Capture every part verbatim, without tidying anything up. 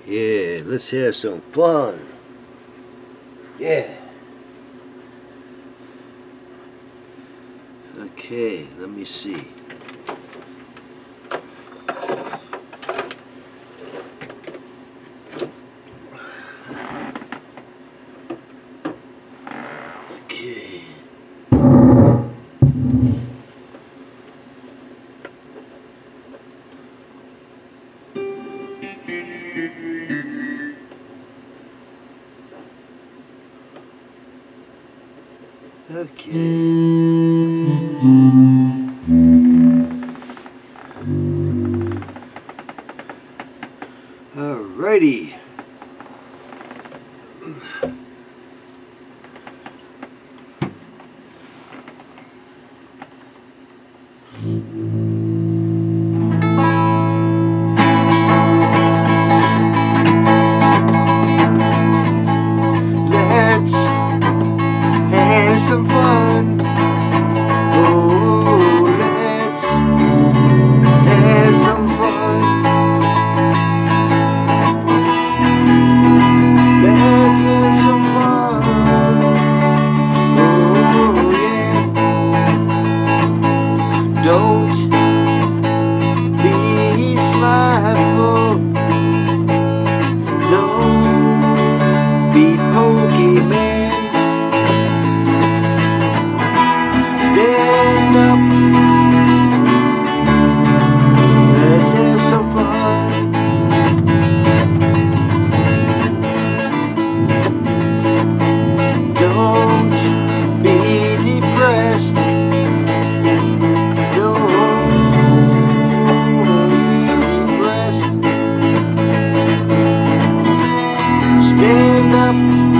Yeah, let's have some fun. Yeah. Okay, let me see. Okay. Okay. Alrighty. Let's have some fun. Oh, let's have some fun. Let's have some fun. Oh, yeah. Don't be slothful. Don't be Pokemon. Stand up. Let's have some fun. Don't be depressed. Don't be depressed. Stand up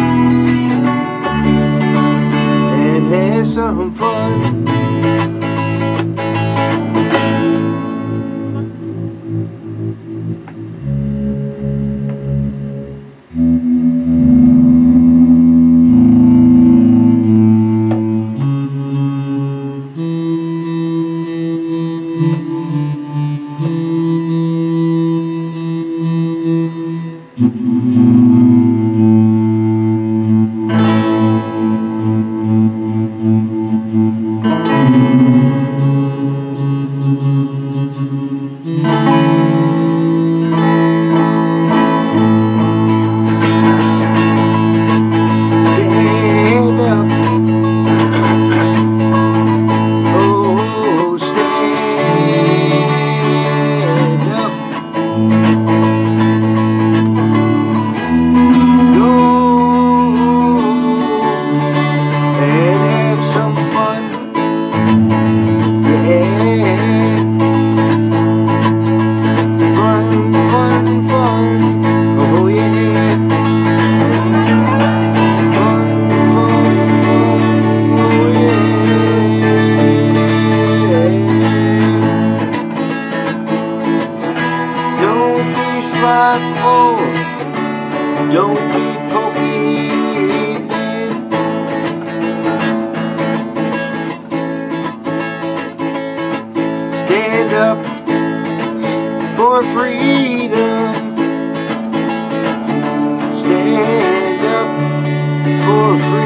and have some fun. Slothful. Don't be Pokemon. Stand up for freedom. Stand up for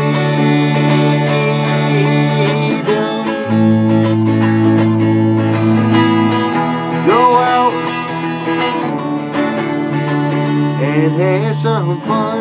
freedom. Go out and have some fun.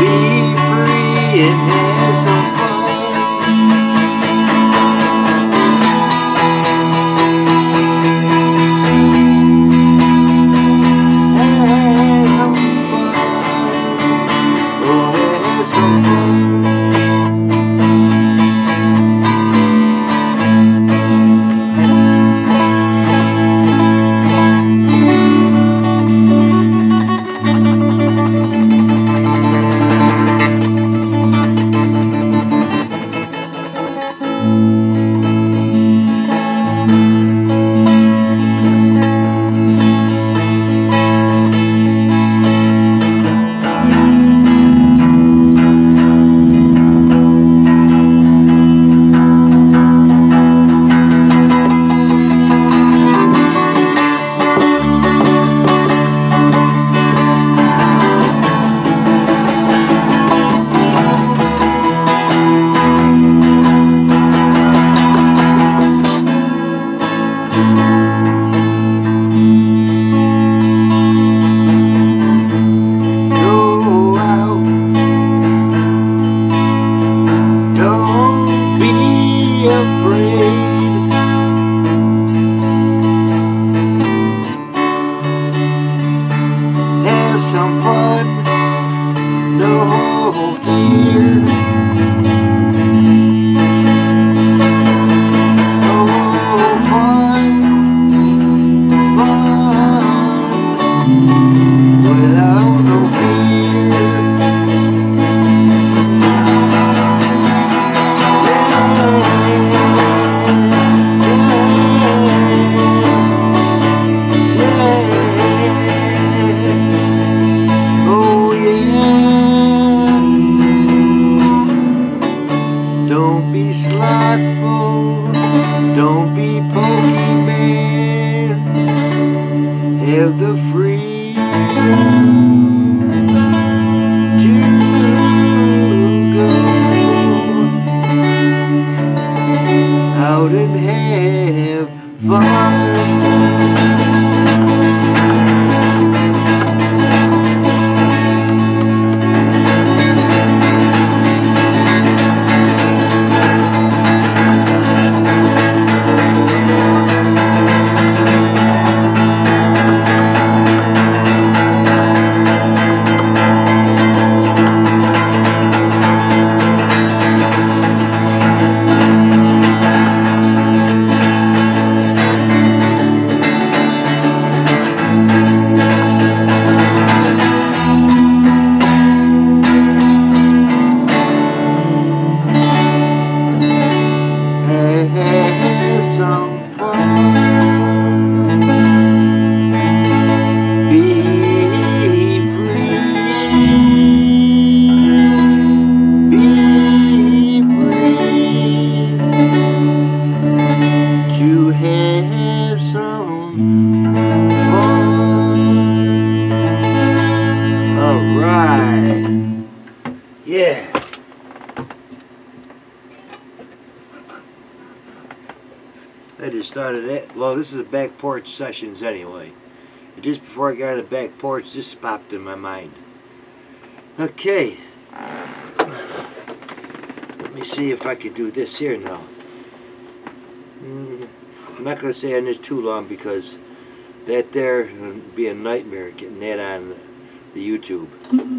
Be free and have some fun. Have some fun. Oh, have some fun. Some fun, no fear. Oh, fun, fun, without no fear. Don't be slothful, don't be pokeyman. Have the freedom to go out and have fun. Have some fun. Be free. Be free to have some fun. All right. Yeah. I just started that. Well, this is a back porch sessions anyway. And just before I got on the back porch, this popped in my mind. Okay. Let me see if I could do this here now. Mm, I'm not going to stay on this too long because that there would be a nightmare getting that on the YouTube.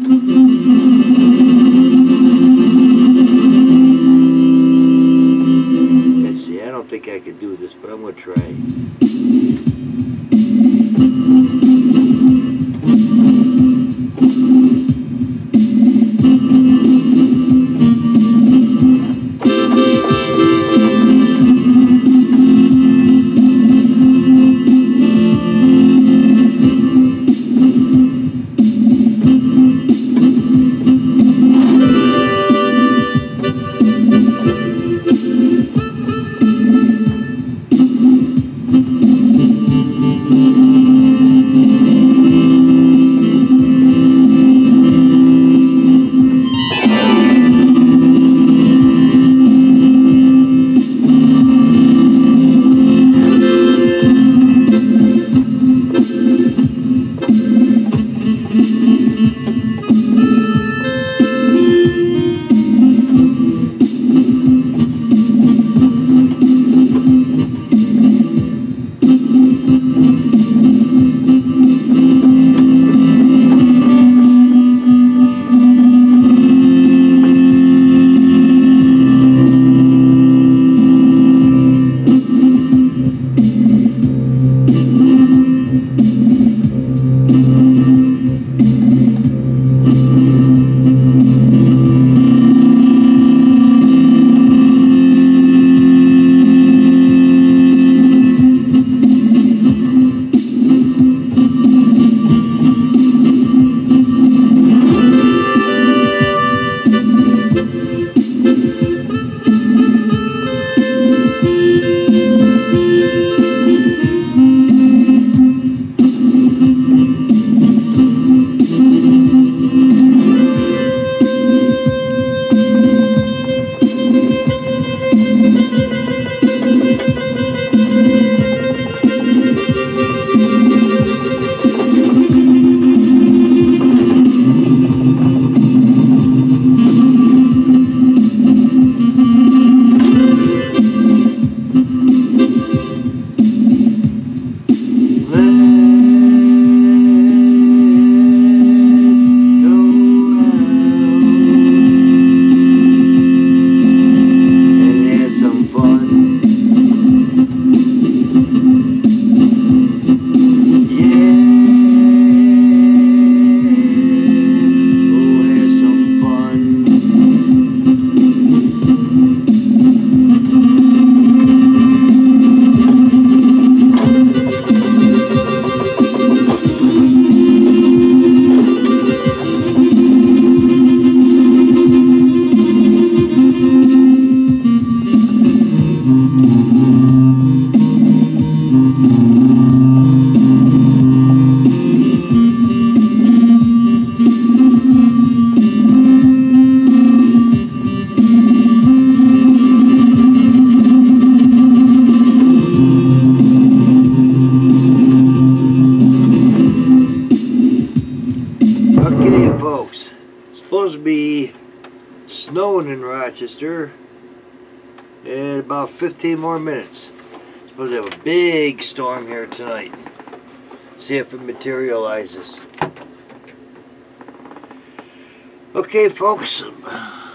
Let's see, I don't think I could do this, but I'm going to try. snowing in Rochester in about fifteen more minutes. Supposed to have a big storm here tonight. See if it materializes. Okay, folks.